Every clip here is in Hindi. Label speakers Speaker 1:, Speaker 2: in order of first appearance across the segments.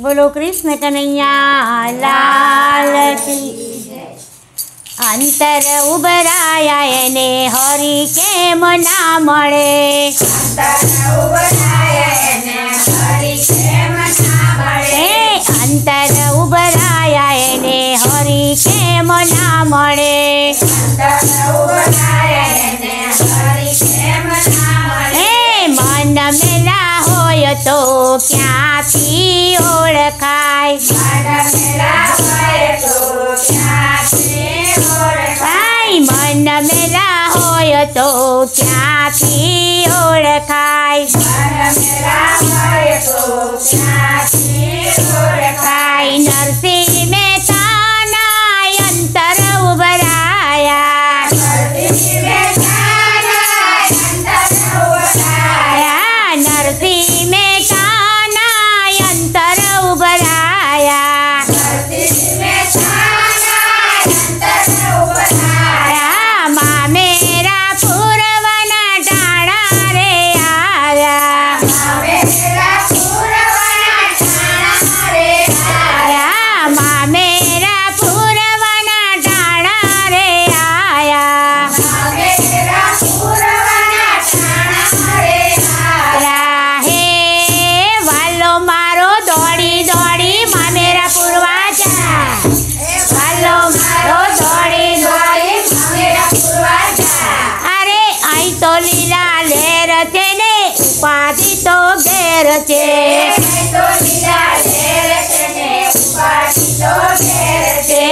Speaker 1: बोलो कृष्ण कन्हैया लाल की। अंतर उभराया एने हरि केम ना मळे। अंतर उभराया एने हरि केम ना मळे। मन मेला होय तो क्यांथी ओळखाय। मन मेला होय तो क्यांथी ओळखाय। नरसिंह मेहता ना अंतर उभराया। नरसिंह मेहता ना अंतर उभराया। मेरा पूरवना डाणा रे आया। मेरा पूरवना डाणा रे आया। हे वालो मारो दौड़ी दौड़ी मामेरा पूरवा जा। वालो मारो दौड़ी दौड़ी मामेरा पूरवा जा। अरे आई तो लीला लेर छे ने उपाधि तो घेर छे। आई तो लीला लेर छे ने उपाधि तो घेर छे।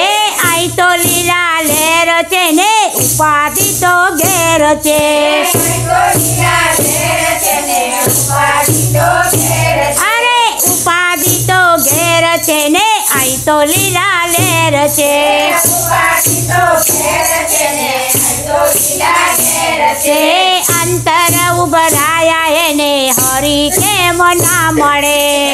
Speaker 1: अरे उपाधि तो घेर छे ने आई तो लीला लेर छे। अंतर उभराया एने हरि केम ना मळे।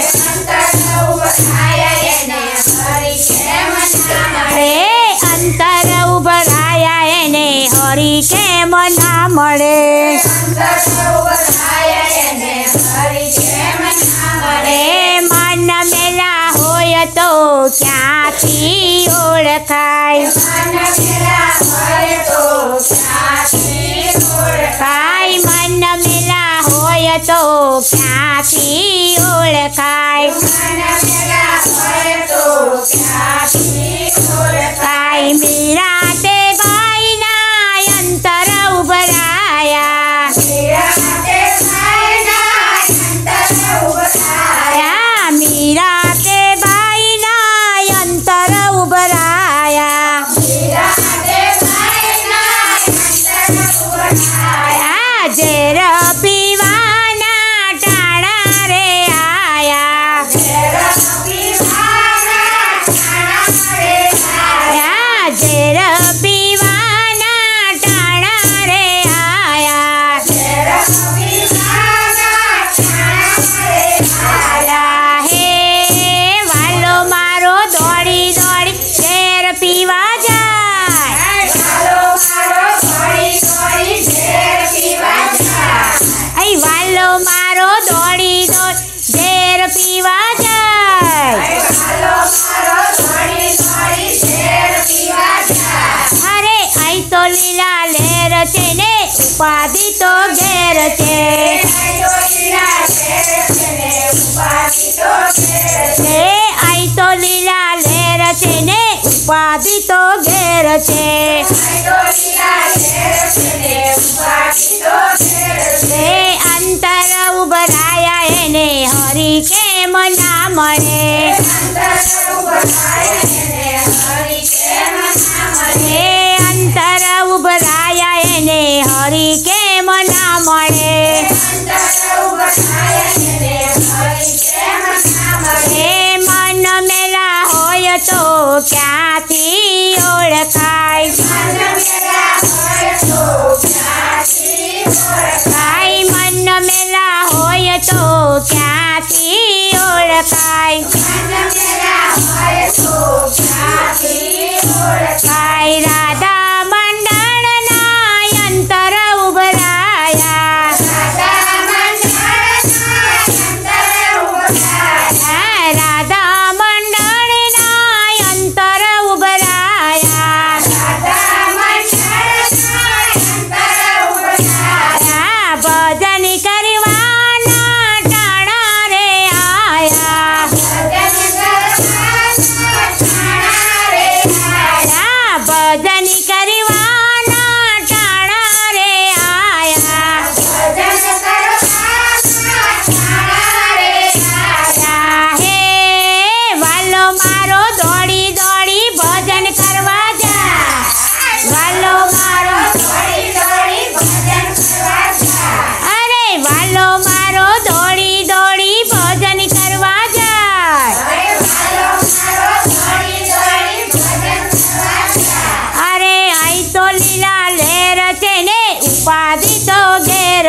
Speaker 1: अंतर उभराया एने हरि केम ना मळे। मन मेला होय तो क्यांथी ओळखाय। मन मेला होय तो क्यांथी ओळखाय। मीरा ते बाई ना अंतर उभराया। मीरा ते बाई ना अंतर उभराया। जेर पीवाना टाणा रे आया। जेर पीवाना टाणा रे आया। हे वालो मारो दौड़ी दौड़ी जेर पीवा जाय। वालो मारो दौड़ी दौड़ी जेर पीवा जाय। अरे आई तो लीला लेर छे ने उपाधि तो घेर छे। आई तो लीला लेर छे ने उपाधि तो घेर छे। अंतर उभराया एने हरि केम ना मळे। अंतर उभराया एने हरि केम ना मळे। मन मेला होय तो क्यांथी ओळखाय। मन मेला होय तो क्यांथी ओळखाय। राधा मंडळ ना अंतर उभराया। राधा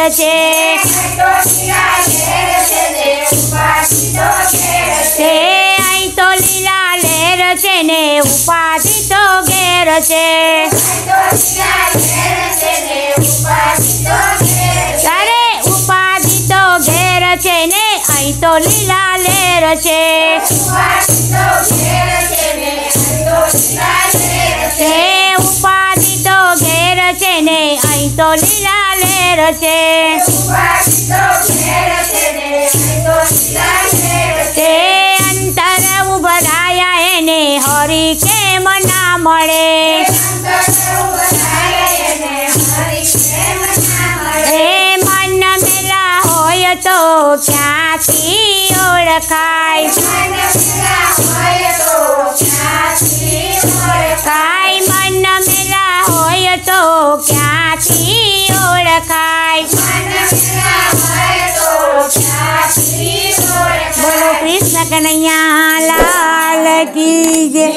Speaker 1: છે અહીં તો લીલા લહેર છે ને ઉપાધિ તો ઘેર છે તારે ઉપાધિ તો ઘેર છે ને અહીં તો લીલા લહેર છે ઉપાધિ તો ઘેર છે ને અહીં તો લીલા લહેર છે તે અંતર ઉભરાયા એને હરી કેમ ના મળે એ મન મેલા હોય તો ક્યાંથી ઓળખાય કાંઈ મન મેલા હોય તો ક્યાંથી ઓળખાય બોલો કૃષ્ણ કનૈયા લાલ કી જય।